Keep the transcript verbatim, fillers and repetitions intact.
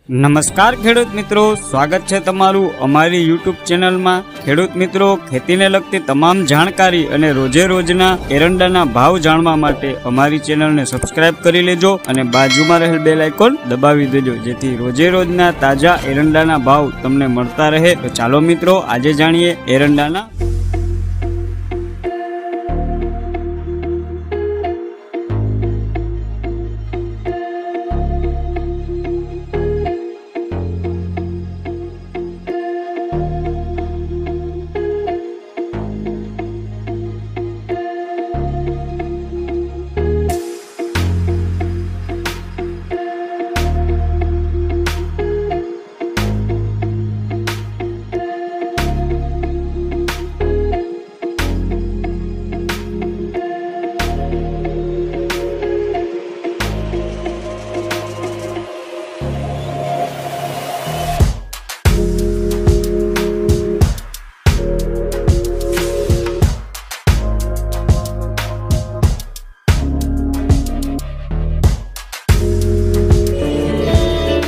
નમસ્કાર ખેડૂત મિત્રો, સ્વાગત છે તમારું અમારી યુટ્યુબ ચેનલમાં। ખેડૂત મિત્રો, ખેતીને લગતી તમામ જાણકારી અને રોજે રોજના એરંડાના ભાવ જાણવા માટે અમારી ચેનલને સબસ્ક્રાઇબ કરી લેજો અને બાજુમાં રહેલ બેલ આઇકોન દબાવી દેજો, જેથી રોજે રોજના તાજા એરંડાના ભાવ તમને મળતા રહે। તો ચાલો મિત્રો, આજે જાણીએ એરંડાના